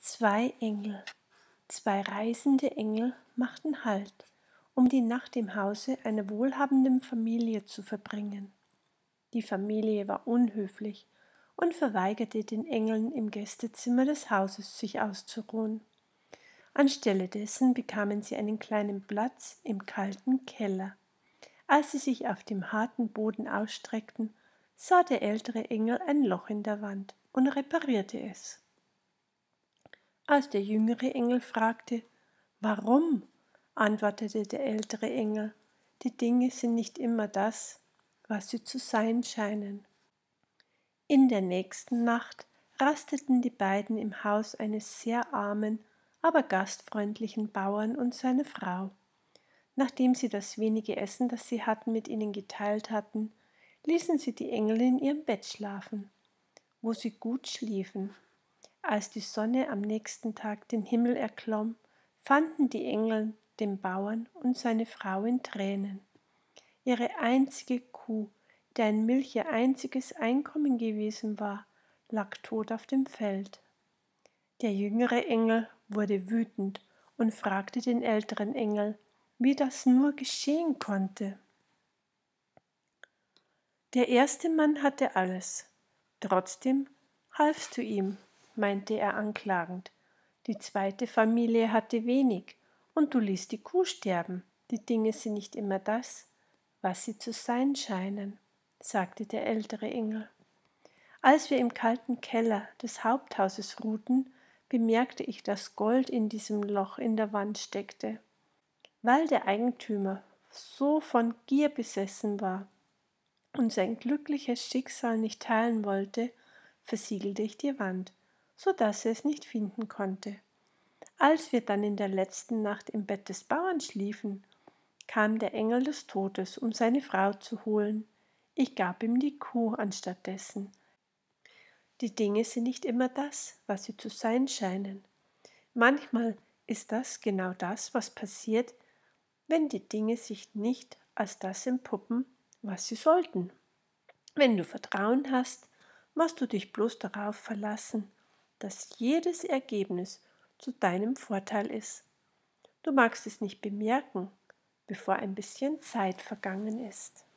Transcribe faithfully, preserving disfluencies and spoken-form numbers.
Zwei Engel, zwei reisende Engel machten Halt, um die Nacht im Hause einer wohlhabenden Familie zu verbringen. Die Familie war unhöflich und verweigerte den Engeln im Gästezimmer des Hauses sich auszuruhen. Anstelle dessen bekamen sie einen kleinen Platz im kalten Keller. Als sie sich auf dem harten Boden ausstreckten, sah der ältere Engel ein Loch in der Wand und reparierte es. Als der jüngere Engel fragte, »Warum?«, antwortete der ältere Engel, »die Dinge sind nicht immer das, was sie zu sein scheinen.« In der nächsten Nacht rasteten die beiden im Haus eines sehr armen, aber gastfreundlichen Bauern und seiner Frau. Nachdem sie das wenige Essen, das sie hatten, mit ihnen geteilt hatten, ließen sie die Engel in ihrem Bett schlafen, wo sie gut schliefen. Als die Sonne am nächsten Tag den Himmel erklomm, fanden die Engel den Bauern und seine Frau in Tränen. Ihre einzige Kuh, deren Milch ihr einziges Einkommen gewesen war, lag tot auf dem Feld. Der jüngere Engel wurde wütend und fragte den älteren Engel, wie das nur geschehen konnte. Der erste Mann hatte alles, trotzdem halfst du ihm, meinte er anklagend. Die zweite Familie hatte wenig, und du ließt die Kuh sterben. Die Dinge sind nicht immer das, was sie zu sein scheinen, sagte der ältere Engel. Als wir im kalten Keller des Haupthauses ruhten, bemerkte ich, dass Gold in diesem Loch in der Wand steckte. Weil der Eigentümer so von Gier besessen war und sein glückliches Schicksal nicht teilen wollte, versiegelte ich die Wand, so dass er es nicht finden konnte. Als wir dann in der letzten Nacht im Bett des Bauern schliefen, kam der Engel des Todes, um seine Frau zu holen. Ich gab ihm die Kuh anstattdessen. Die Dinge sind nicht immer das, was sie zu sein scheinen. Manchmal ist das genau das, was passiert, wenn die Dinge sich nicht als das entpuppen, was sie sollten. Wenn du Vertrauen hast, musst du dich bloß darauf verlassen, dass jedes Ergebnis zu deinem Vorteil ist. Du magst es nicht bemerken, bevor ein bisschen Zeit vergangen ist.